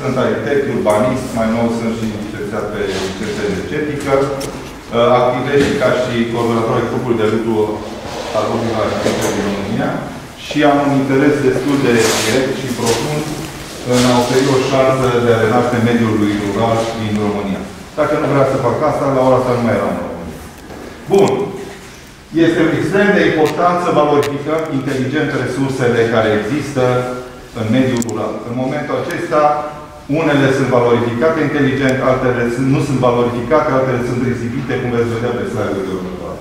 Sunt arhitect, urbanist, mai nou sunt și licențiat pe licență energetică. Activez și ca și coordonator al grupului de lucru al Ordinului Arhitecților din România și am un interes destul de direct și profund în a oferi o șansă de a renaște mediului rural din România. Dacă nu vrea să fac asta, la ora asta nu mai eram în România. Bun. Este extrem de important să valorificăm inteligent resursele care există în mediul rural. În momentul acesta, unele sunt valorificate inteligent, altele nu sunt valorificate, altele sunt risipite, cum veți vedea pe slide-urile următoare.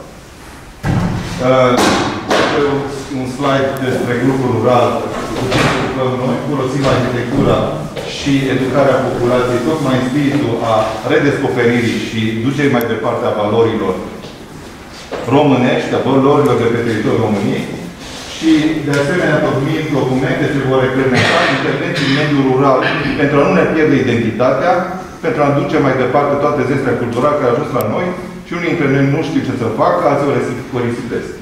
Un slide despre grupul rural cu ce lucrăm noi, folosim arhitectura și educarea populației tocmai în spiritul a redescoperirii și ducerii mai departe a valorilor românești, a valorilor de pe teritoriul României și, de asemenea, tocmim documente ce vor reglementa intervenții în mediul rural pentru a nu ne pierde identitatea, pentru a duce mai departe toate zestrea culturale care au ajuns la noi și unii dintre noi nu știu ce să facă, alții o risipesc.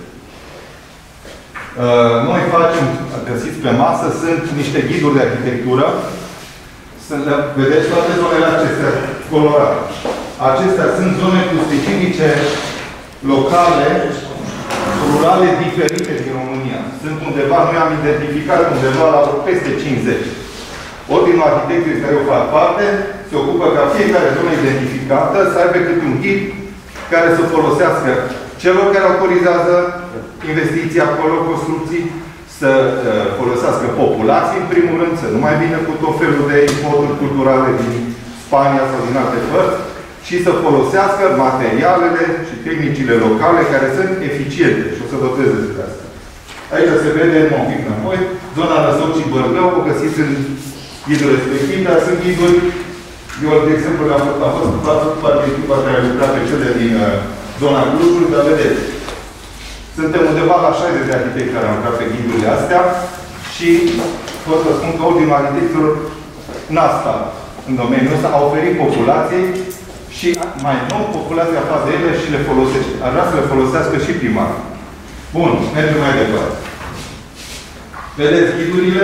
Noi facem, găsiți pe masă, sunt niște ghiduri de arhitectură. Vedeți toate zonele acestea colorate. Acestea sunt zone cu specifice locale, rurale diferite din România. Sunt undeva, noi am identificat undeva la peste 50. Ordinul Arhitecției care eu fac parte se ocupă ca fiecare zonă identificată să aibă câte un ghid care să folosească celor care autorizează investiții acolo, construcții, să folosească populații, în primul rând, să nu mai vină cu tot felul de importuri culturale din Spania sau din alte părți, și să folosească materialele și tehnicile locale care sunt eficiente. Și o să votez despre asta. Aici se vede un pic înapoi. Zona Răzău și Bărgău, o găsiți în ghidul respectiv, dar sunt ghiduri. Eu, de exemplu, am fost participat care a lucrat pe cele din zona Clujului, dar vedeți. Suntem undeva la 60 de arhitecți care au lucrat pe ghidurile astea și pot să spun că Ordinul Arhitecților n-a stat în domeniul ăsta, a oferit populației și mai nou populația a de ele și le folosește. Ar vrea să le folosească și primar. Bun, mergem mai departe. Vedeți ghidurile?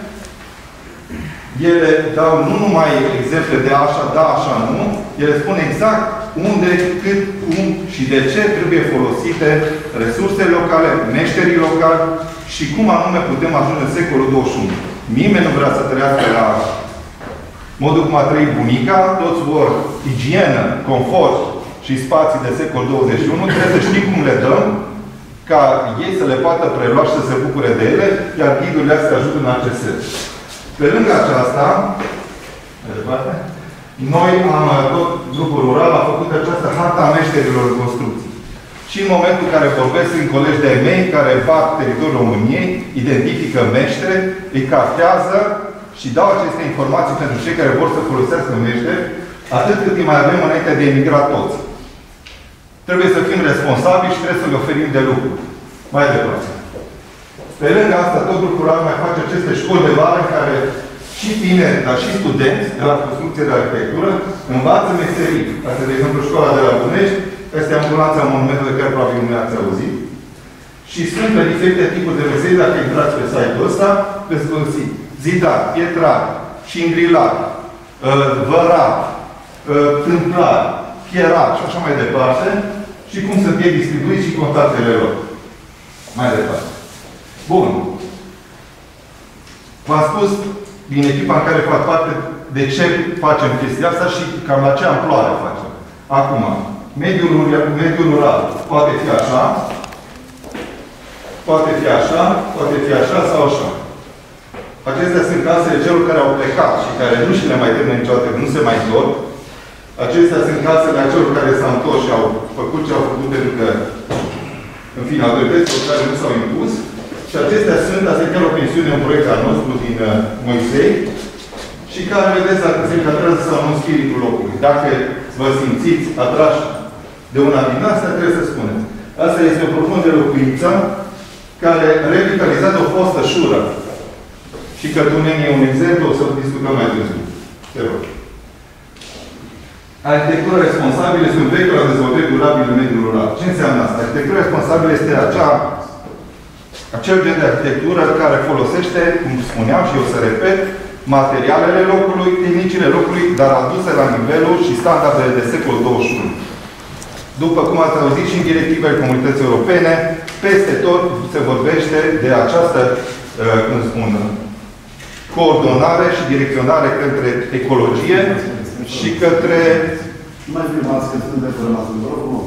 Ele dau nu numai exemple de așa, da, așa, nu. Ele spun exact unde, cât, cum și de ce trebuie folosite resurse locale, meșterii locali și cum anume putem ajunge în secolul 21. Nimeni nu vrea să trăiască la modul cum a trăit bunica, toți vor igienă, confort și spații de secol 21, trebuie să știm cum le dăm, ca ei să le poată prelua și să se bucure de ele, iar ghidurile astea ajută în acest sens. Pe lângă aceasta, noi tot grupul rural a făcut această harta a meșterilor în construcții. Și în momentul în care vorbesc în colegi de-ai mei care fac teritoriul României, identifică meștere, îi cartează și dau aceste informații pentru cei care vor să folosească meșteri, atât cât îi mai avem înainte de emigra toți. Trebuie să fim responsabili și trebuie să le oferim de lucru. Mai departe. Pe lângă asta, tot grupul rural mai face aceste școli de vară în care și tineri, dar și studenți de la construcție de arhitectură învață meserii. Asta, de exemplu, școala de la Bunești, este ambulanța monumentului de care probabil nu ați auzit. Și sunt pe diferite tipuri de meserii, dacă intrați pe site-ul ăsta, veți găsi zidar, pietrar, șindrilar, vărar, tâmplar, chierar și așa mai departe, și cum sunt ei distribuiți și contactele lor. Mai departe. Bun. V-am spus din echipa în care fac parte de ce facem chestia asta și cam la ce amploare facem. Acum, mediul rural poate fi așa, poate fi așa, poate fi așa sau așa. Acestea sunt casele celor care au plecat și care nu și le mai termină niciodată, nu se mai întorc. Acestea sunt casele a celor care s-au întors și au făcut ce au făcut pentru că, în fine, autoritățile care nu s-au impus. Și acestea sunt, asta e chiar o pensiune, un proiect al nostru din Moisei, și care, vedeți, dacă se încadrează sau nu în spiritul locului. Dacă vă simțiți atrași de una din astea, trebuie să spuneți. Asta este o profundă locuință care revitalizează o fostă șură. Și Cătuneni e un exemplu, o să discutăm mai târziu. Te rog. Arhitectura responsabilă este un vector al dezvoltării durabile în mediul rural. Ce înseamnă asta? Arhitectura responsabilă este acel gen de arhitectură care folosește, cum spuneam și eu să repet, materialele locului, tehnici serviciile locului, dar aduse la nivelul și standardele de secolul 21. După cum ați auzit și în directivele Comunității Europene, peste tot se vorbește de această, cum spun, coordonare și direcționare către ecologie și către... Mai filmați că sunt de formație, vă rog.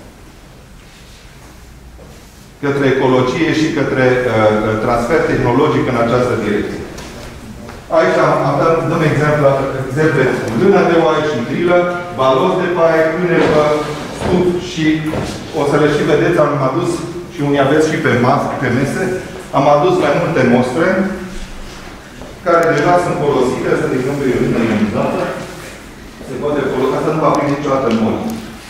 Către ecologie și către transfer tehnologic în această direcție. Aici dăm exemple lână de oaie și trilă, balos de paie, cânepă, stuf și o să le și vedeți, am adus și unii aveți și pe mese, am adus mai multe mostre care deja sunt folosite, asta de exemplu e lână ionizată, se poate folosi, asta nu va primi niciodată în mod.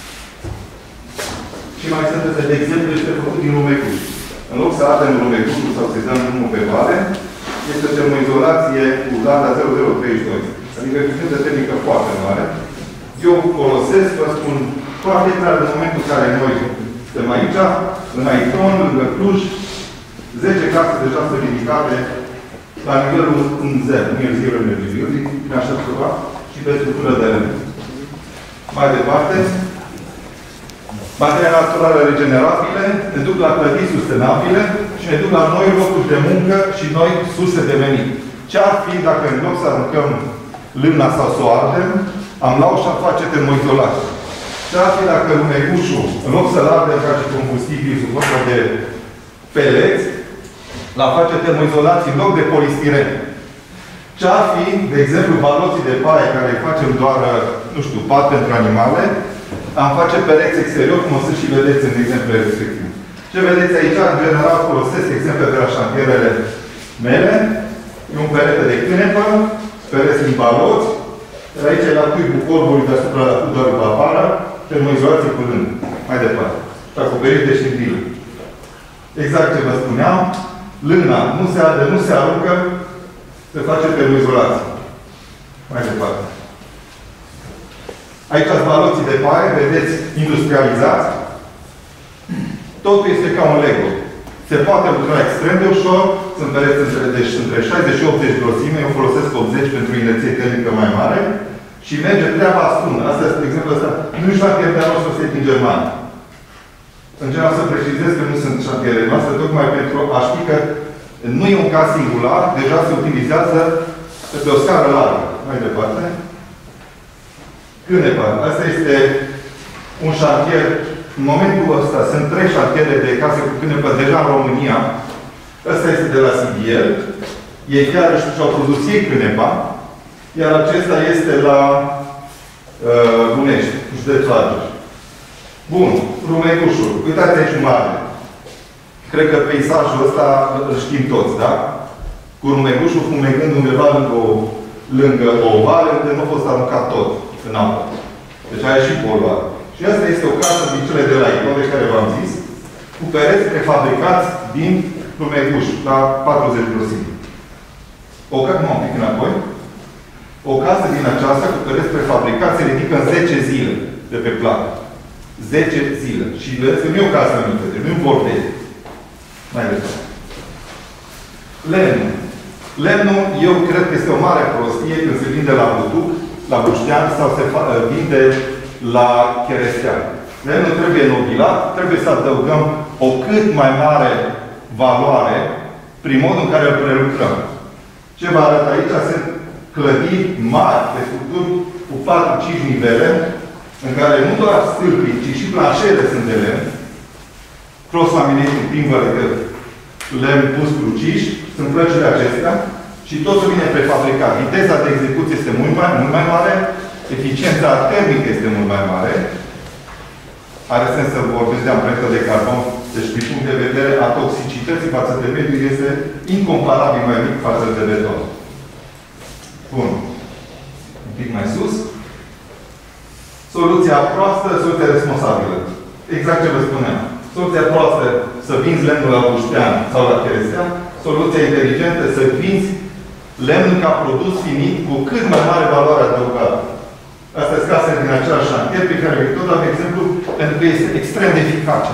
Și mai sunt, de exemplu, este făcut din lumecuș. În loc să ardem lumecușul sau să-i dăm drumul pe vale, este o termoizolație cu data 0032. Adică eficiență termică foarte mare. Eu folosesc, vă spun, foarte clar în momentul în care noi suntem aici, în Aiton, lângă Cluj, 10 case deja sunt ridicate la nivelul în zero, nu e zero energie, prin așa ceva, și pe structură de lemn. Mai departe, materiale naturale regenerabile ne duc la clădiri sustenabile și ne duc la noi locuri de muncă și noi surse de venit. Ce-ar fi dacă în loc să aruncăm lâna sau să o ardem, am luat și am face termoizolație? Ce-ar fi dacă lumecușul, în loc să-l ardem ca și combustibil sub formă de peleți, l-am face termoizolație în loc de polistiren? Ce-ar fi, de exemplu, baloții de paie care îi facem doar, nu știu, pat pentru animale, am face pereți exterior, cum o să și vedeți în exemplele respective. Ce vedeți aici, în general, folosesc exemple de la șantierele mele. E un perete de cânepă, pereți din baloți, aici e la cuibul corbului deasupra la cudarul papară, termoizolație cu lână. Mai departe. Și acoperit de șintilă. Exact ce vă spuneam, lâna nu se arde, nu se aruncă, se face termoizolație. Mai departe. Aici ați baloții de paie, vedeți, industrializați. Totul este ca un Lego. Se poate lucra extrem de ușor, sunt pereți între 60 și 80 grosime, eu folosesc 80 pentru inerție termică mai mare și merge treaba spună. Asta este, de exemplu, asta. Nu e șantier de noastră să din Germania. În general să precizez că nu sunt șantierele noastre, tocmai pentru a ști că nu e un caz singular, deja se utilizează pe o scară largă. Mai departe. Cânepă. Asta este un șantier. În momentul ăsta sunt 3 șantiere de case cu cânepă deja în România. Ăsta este de la CDL. Ei chiar și-au produs ei cânepa. Iar acesta este la Bunești, județul Argeș. Bun. Rumecușul. Uitați aici mare. Cred că peisajul ăsta îl știm toți, da? Cu rumecușul fumegând undeva lângă o vale unde nu a fost aruncat tot în apă. Deci aia și poluat. Și asta este o casă din cele de la Icon, de care v-am zis, cu pereți prefabricați din rumecuș, la 40 grosimi. Nu, un pic înapoi. O casă din aceasta, cu pereți prefabricați, se ridică în 10 zile de pe plată. 10 zile. Și vedeți că nu e o casă mică, nu e un bordel. Mai departe. Lemnul. Lemnul, eu cred că este o mare prostie când se vinde la butuc, la buștean sau se vinde la cherestean. Lemnul trebuie nobilat, trebuie să adăugăm o cât mai mare valoare prin modul în care îl prelucrăm. Ce vă arăt aici sunt clădiri mari, de structuri cu 4-5 nivele, în care nu doar stâlpii, ci și planșele sunt de lemn, cross-laminated timber de lemn pus cruciș, sunt plăcile acestea și totul vine prefabricat. Viteza de execuție este mult mai mare, eficiența termică este mult mai mare. Are sens să vorbesc de amprentă de carbon, deci din punct de vedere a toxicității față de mediu este incomparabil mai mic față de beton. Bun. Un pic mai sus. Soluția proastă, soluția responsabilă. Exact ce vă spuneam. Soluția proastă, să vinzi lemnul la buștean sau la cherestean. Soluția inteligentă, să vinzi lemnul ca produs finit cu cât mai mare valoare adăugată. Asta este casele din același șantier pe care îi tot dau exemplu, pentru că este extrem de eficace.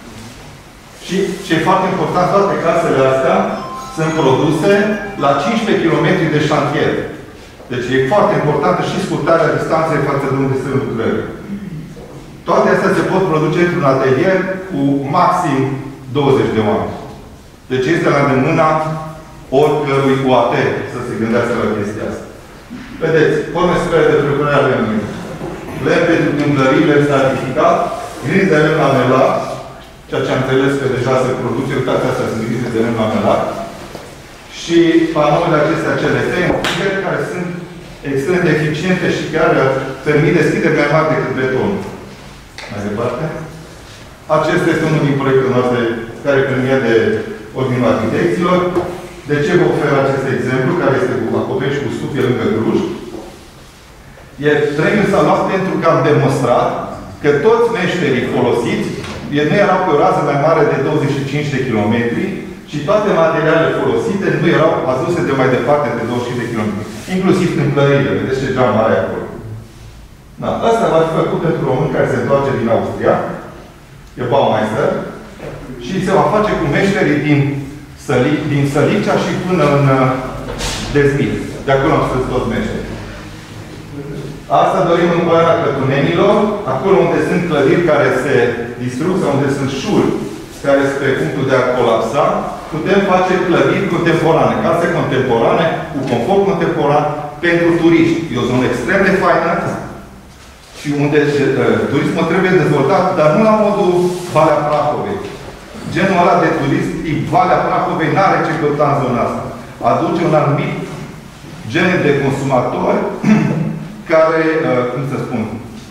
Și ce e foarte important, toate casele astea sunt produse la 15 km de șantier. Deci e foarte importantă și scurtarea distanței față de unde sunt lucrările. Toate astea se pot produce într-un atelier cu maxim 20 de oameni. Deci este la îndemâna oricărui UAT să se gândească la chestia asta. Vedeți, forme supere de prelucrare a lemnului. Lemn pentru tâmplările stratificat, grinzi de lemn lamelat, ceea ce am înțeles că deja se produce, uitați, astea sunt grinzi de lemn lamelat. Și panourile acestea CLT, care sunt extrem de eficiente și chiar permit deschideri mai mari decât betonul. Mai departe. Acesta este unul din proiectele noastre care permite de Ordinul Arhitecților. De ce vă ofer acest exemplu, care este cu acoperiș cu stupie lângă gruș? Trebuie să luați pentru că am demonstrat că toți meșterii folosiți nu erau pe o rază mai mare de 25 de km și toate materialele folosite nu erau aduse de mai departe de 25 de km. Inclusiv tâmplările. Vedeți ce geam mare acolo. Da. Asta va fi făcut pentru român care se întoarce din Austria. E Baumeister. Și se va face cu meșterii din Sălicea și până în Dezmit. De acolo am spus toți meșteri. Asta dorim în Poiana Cătunenilor, acolo unde sunt clădiri care se distrug sau unde sunt șuri care sunt pe punctul de a colapsa, putem face clădiri contemporane, case contemporane, cu confort contemporan, pentru turiști. E o zonă extrem de faină și unde turismul trebuie dezvoltat, dar nu la modul Valea Prahovei. Genul ăla de turist, Valea Prahovei n-are ce căuta în zona asta. Aduce un anumit gen de consumatori care, cum să spun,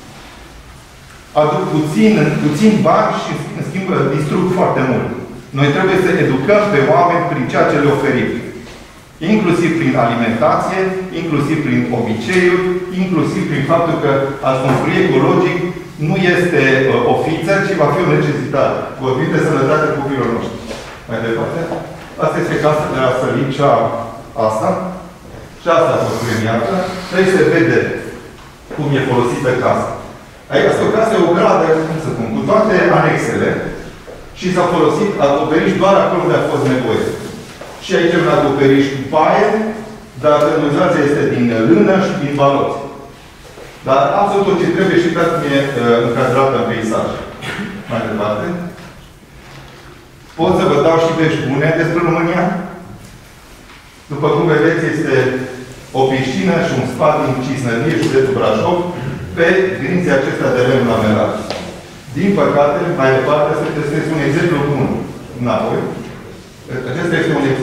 aduc puțin bani și, în schimb, distrug foarte mult. Noi trebuie să educăm pe oameni prin ceea ce le oferim. Inclusiv prin alimentație, inclusiv prin obiceiuri, inclusiv prin faptul că a construi ecologic nu este o fiță, ci va fi o necesitate. Vorbim de sănătatea copiilor noștri. Mai departe. Asta este casa de la Sălicea asta. Și asta a fost premiată. Trebuie să vede cum e folosită casa. Aici este o casă, o gradă, cum să spun, cu toate anexele și s-a folosit acoperiș doar acolo unde a fost nevoie. Și aici un acoperiș cu paie, dar termizația este din lână și din baloți. Dar absolut tot ce trebuie și care e încadrată în peisaj. Mai departe. Pot să vă dau și vești bune despre România. După cum vedeți, este o piscină și un spa din Cisnărie, județul Brașov, pe grinții acestea de lemn lamelat. Din păcate, mai departe, acesta este un exemplu bun. Înapoi. Acesta este un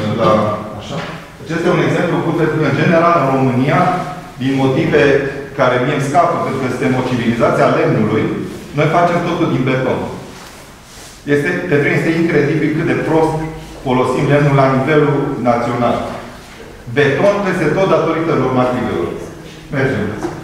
exemplu bun pentru că, în general, în România, din motive care mie îmi scapă, pentru că suntem o civilizație a lemnului, noi facem totul din beton. Pentru mine este incredibil cât de prost folosim lemnul la nivelul național. Beton peste tot datorită normativelor. Mergem.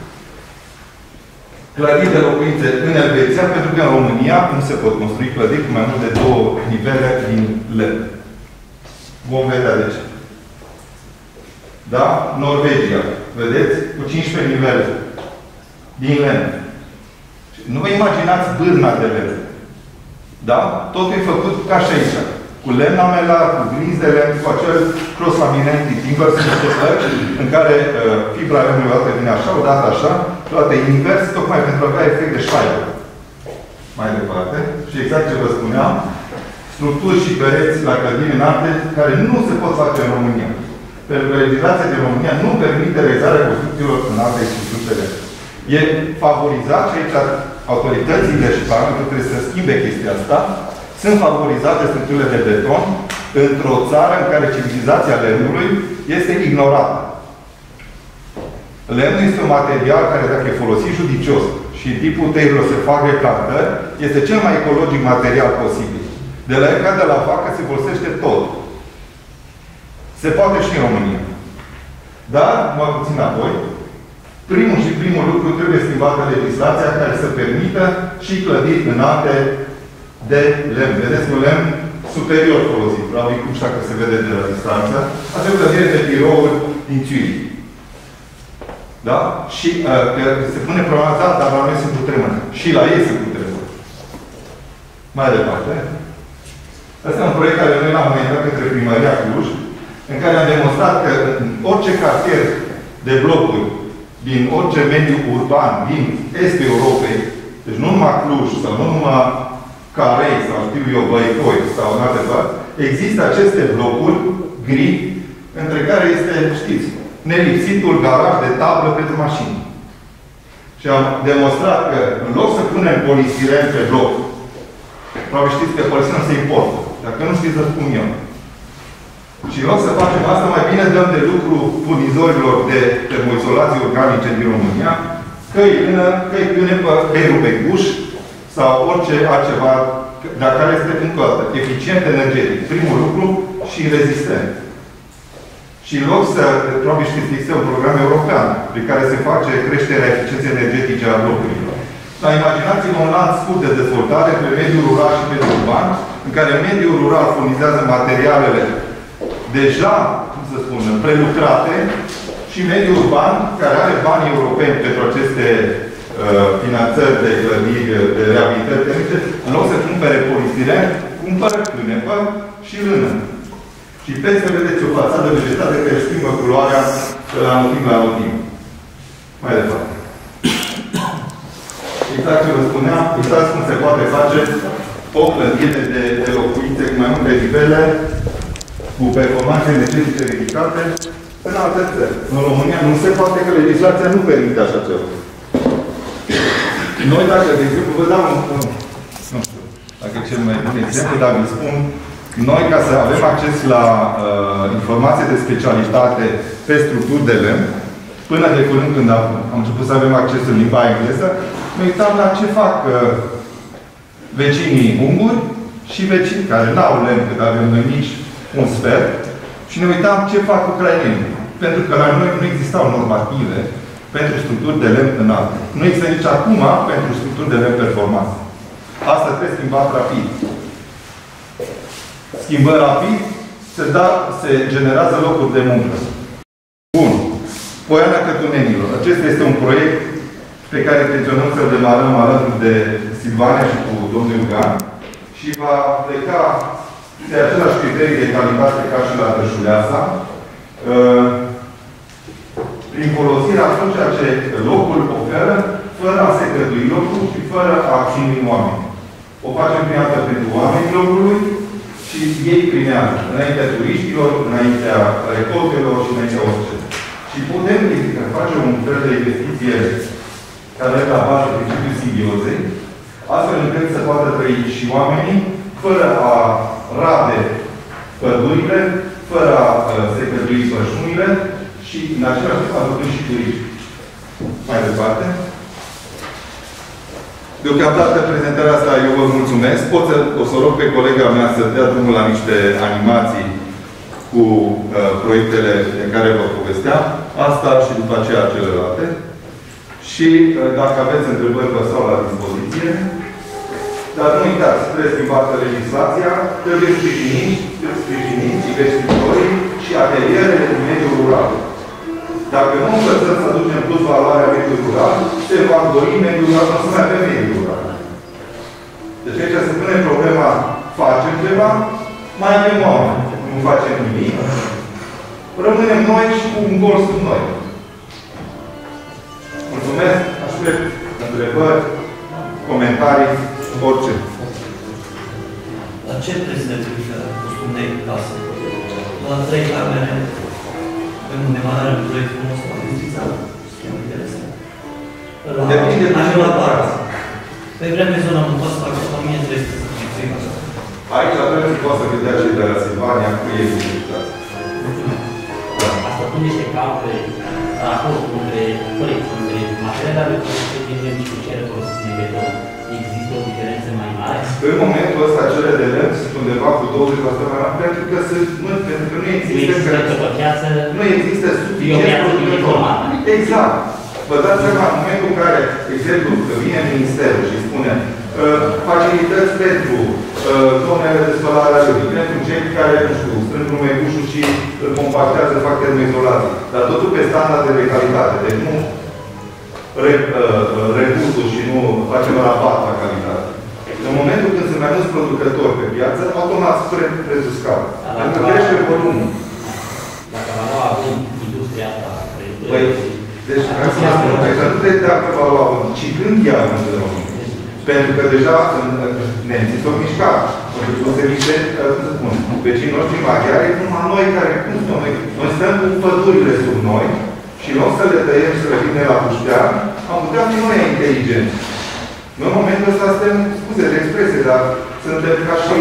Clădiri de locuințe în Elveția, pentru că în România nu se pot construi clădiri cu mai mult de 2 nivele din lemn. Vom vedea de ce. Da? Norvegia. Vedeți? Cu 15 nivele. Din lemn. Nu vă imaginați bârna de lemn. Da? Totul e făcut ca și aici. Cu lemn lamelat, cu grinzi de lemn, cu acel cross-laminated timber, în care fibra lemnului o dată vine așa, o dată așa, toate invers, tocmai pentru a avea efect de șaibă. Mai departe. Și exact ce vă spuneam, structuri și pereți la clădiri înalte care nu se pot face în România. Pentru că legislația din România nu permite realizarea construcțiilor înalte și structurile. E favorizat și aici autoritățile și Parlamentul trebuie să schimbe chestia asta. Sunt favorizate structurile de beton într-o țară în care civilizația lemnului este ignorată. Lemnul este un material care, dacă e folosit judicios și tipul tăierilor se fac replantări, este cel mai ecologic material posibil. De la eca de la vacă se folosește tot. Se poate și în România. Dar, mai puțin apoi, primul lucru trebuie schimbată legislația care să permită și clădiri înalte de lemn. Vedeți un lemn superior folosit. Probabil nu știu dacă se vede de la distanță. Asta e o clădire de birouri din Țurii. Da? Și se pune problema asta, dar la noi sunt cutremuri. Și la ei sunt cutremuri. Mai departe. Asta e un proiect care noi l-am înaintat către Primăria Cluj, în care am demonstrat că în orice cartier de blocuri din orice mediu urban, din estul Europei, deci nu numai Cluj, sau nu numai Carei, sau știu eu, Băicoi, sau în alte părți, există aceste blocuri gri, între care este, știți, nelipsitul garaj de tablă pentru mașini. Și am demonstrat că, în loc să punem polistiren pe bloc, probabil știți că polistirenul se importă. Dacă nu știți, vă spun eu. Și în loc să facem asta, mai bine dăm de lucru furnizorilor de termoizolații organice din România, căi lână, căi piune, căi rubecuș sau orice altceva, dar care este încă o dată eficient energetic. Primul lucru și rezistent. Și în loc să, probabil știți, există un program european prin care se face creșterea eficienței energetice a blocurilor. Dar imaginați-vă un lanț scurt de dezvoltare între mediul rural și mediul urban, în care mediul rural furnizează materialele deja, cum să spun, prelucrate și mediul urban, care are bani europeni pentru aceste finanțări de clădiri, de reabilitări termice, în loc să cumpere polistiren, cumpără cânepă și lână. Și peste vedeți o fațadă vegetată care schimbă culoarea la anotimp la anotimp. Mai departe. Exact ce vă spuneam, uitați cum se poate face o clădire de locuințe cu mai multe nivele, cu performanțe energetice ridicate, în alte țări. În România nu se poate, că legislația nu permite așa ceva. Noi, dacă, de exemplu, vă dau nu știu, dacă e cel mai bun exemplu, dar vi spun, noi, ca să avem acces la informații de specialitate pe structuri de lemn, până de curând, când am început să avem acces în limba engleză, ne uitam la ce fac vecinii unguri și vecinii care n-au lemn, cât avem noi nici un sfert, și ne uitam ce fac ucrainenii. Pentru că la noi nu existau normative pentru structuri de lemn înalte. Nu există nici acum pentru structuri de lemn performante. Asta trebuie schimbat rapid. Schimbări rapid, se generează locuri de muncă. Bun. Poiana Cătunenilor. Acesta este un proiect pe care intenționăm să-l demarăm alături de Silvania și cu domnul Iugan și va pleca de același criterii de calitate ca și la Drășuleasa, prin folosirea tot ceea ce locul oferă, fără a se cădui locul și fără a ține oameni. O facem prima dată pentru oamenii locului și ei primează, înaintea turiștilor, înaintea recoltelor și înaintea orice. Și putem face un fel de investiție care are la bază principiul simbiozei, astfel încât să poată trăi și oamenii, fără a rade pădurile, fără a se cădui pășunile și, în același timp, aducând și turiști. Mai departe. Deocamdată prezentarea asta eu vă mulțumesc. O să rog pe colega mea să dea drumul la niște animații cu proiectele de care vă povesteam. Asta și după aceea celelalte. Și dacă aveți întrebări, vă stau la dispoziție. Dar nu uitați, trebuie schimbată legislația, trebuie sprijiniți investitorii și atelierele din mediul rural. Dacă nu învățăm să ducem plus valoarea mediului rural, se va dori mediul rural, nu se mai avem mediul rural. Deci aici se pune problema, facem ceva, mai avem oameni. Nu facem nimic. Rămânem noi și cu un gol sub noi. Mulțumesc. Aștept întrebări, comentarii, orice. La ce preț costum de casă? La 3 camere, în demararea proiectului nostru, am utilizat schemă interesant. Depinde de ce la pe vreme zona Muntoasă, la 1300 să fie așa. Aici avem să poată vedea cei de la Silvania cu ei publicați. Asta pun niște calcule, raport între materialele folosite din lemn și cu cele folosite din beton. Există o diferență mai mare? În momentul ăsta, cele de lemn sunt undeva cu 20% mai mari, pentru că nu există pe piață, nu există suficient informată. Exact. Vă dați seama, în momentul în care, de exemplu, vine Ministerul și spune facilități pentru zonele de spălare a râului, pentru cei care, nu știu, strâng rumegușul și îl compactează, fac termoizolație. Dar totul pe standarde de calitate. Deci nu recursul și nu facem rabat la calitate. În momentul când sunt mai mulți producători pe piață, automat prețul scade. Pentru că crește volumul. Dacă va lua industria asta, Păi, deci, nu trebuie dacă valua având, ci când ia având în România. Pentru că deja nemții s-au mișcat. O să miște, cum să spun, vecinii noștri maghiari, numai noi care, cum spun, noi stăm cu pădurile sub noi și în loc să le tăiem și să le vine la puștea, am putea fi noi inteligenți. Noi în momentul ăsta suntem, scuze de expresie, dar suntem ca și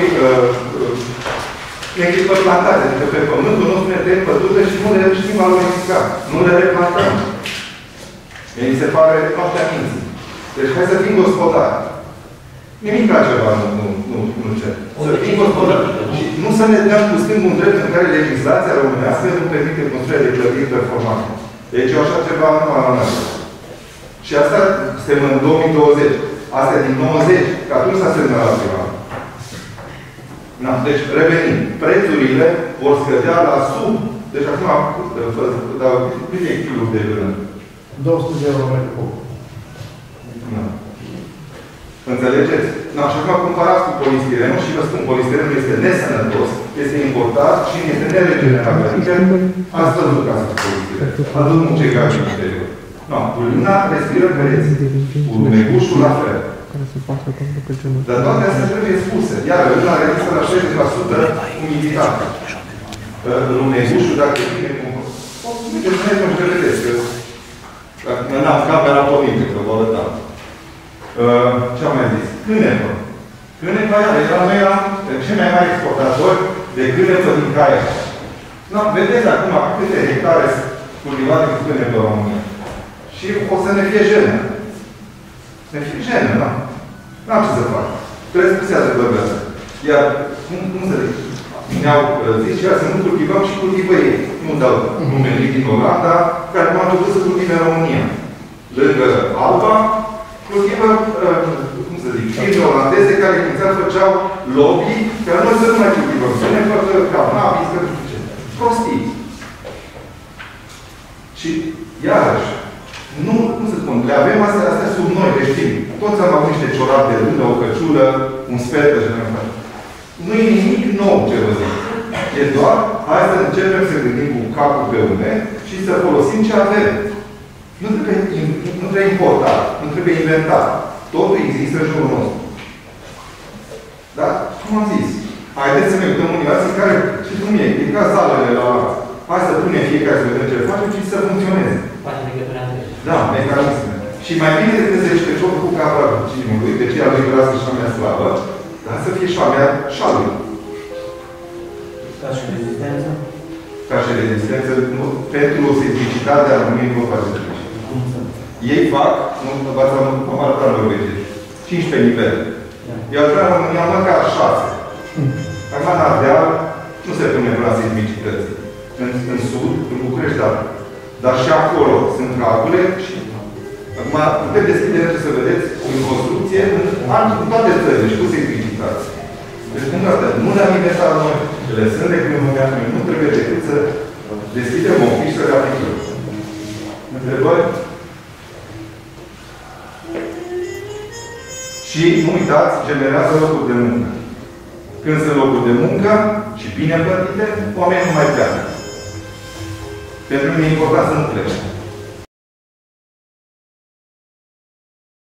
echipă plantate, adică pe pământul nostru ne tăiem pădurile și nu le știm valorifica, nu le replantăm. Mi se pare noaptea minții. Deci hai să fim gospodari. Nimic altceva nu cer. Să fim gospodari. Și nu să ne dăm cu stângul un drept în care legislația românească nu permite construirea de clădiri performante. Deci eu așa ceva nu am luat. Și asta suntem în 2020. Asta e din 90, că atunci s-a semnalat ceva. Deci, revenim. Prețurile vor scădea la sub. Deci acum, câte kiluri de vână? 200 de euro metru cub. Înțelegeți? Și acum comparați cu polistirenul și vă spun, polistirenul este nesănătos, este importat și este neregenerabil. Adică ați văzut ca să polistiren. Adun mucegajul în interior. Lumina respiră pereți. Urmegușul la fel. Dar toate astea trebuie spuse. Iar lumina rezistă la 60% umiditate. Urmegușul, dacă vine cum... Mergeți să ne că vedeți, că n-am camera pe minte, că vă arătam. Ce am mai zis? Cânepă. Cânepă, iar noi eram cei mai mari exportatori de cânepă din Caia. Vedeți acum câte hectare sunt cultivate cu cânepă în România. Și o să ne fie jenă. Ne fie jenă, da? N-am ce să fac. Trebuie să se băgăță. Iar, cum să zic? Ne-au zis ceea să nu cultivăm și cultivă ei. Nu dau nume din Olanda, care nu au început să cultive în România. Lângă Alba, cultivă, cum să zic, firme olandeze care inițial făceau lobby, care noi să nu mai cultivăm. Să ne facă cannabis, că nu știu ce. Prostii. Și, iarăși, nu, cum să spun, le avem astea sub noi, le știm. Toți am avut niște ciorapi de rândă, o căciulă, un sfert de general. Nu e nimic nou ce vă zic. E doar, hai să începem să gândim cu capul pe ume și să folosim ce avem. Nu trebuie importat, nu trebuie inventat. Totul există în jurul nostru. Da? Cum am zis? Haideți să ne uităm unii alții care, știți cum e, e ca zalele la ala. Hai să punem fiecare să vedem ce facem și să funcționeze. Da, mecanisme. Și mai bine decât să zici că ce-o făcut capra cinului, de ce a lui vreau și a mea slavă, dar să fie și a mea și a lui. Ca și rezistență? Ca și rezistență, pentru sismicitatea României nu face nici. Ei fac, nu v-ați arătat în Norvegia, 15 nivele. Iar în România măcar 6. Acum în Ardeal nu se pune prea sismicității. În sud, în București, da. Dar și acolo sunt calcule și acum putem deschide să vedeți în construcție în toate țările și cu sismicitate. Deci, cum dată, nu le-am inventat noi, le sunt de când noi nu trebuie decât să deschidem o fișă de aplicări. Întrebări? Și, nu uitați, generează locuri de muncă. Când sunt locuri de muncă și bine plătite, oamenii nu mai pleacă. Pentru mine e important să nu plece.